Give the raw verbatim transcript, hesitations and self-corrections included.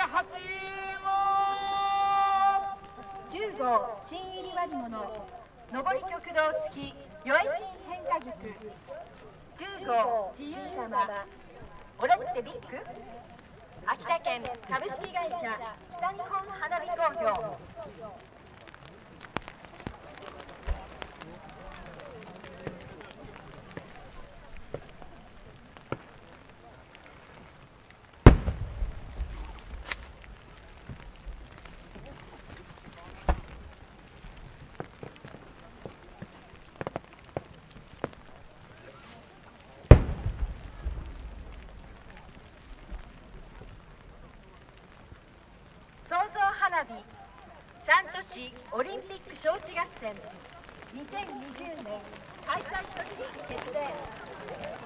はち号じゅう号新入り割物上り極道付き良い新変化菊じゅう号自由玉オレンテビッグ秋田県株式会社北日本花火工業創造花火三都市オリンピック招致合戦にせんにじゅうねん開催都市決定。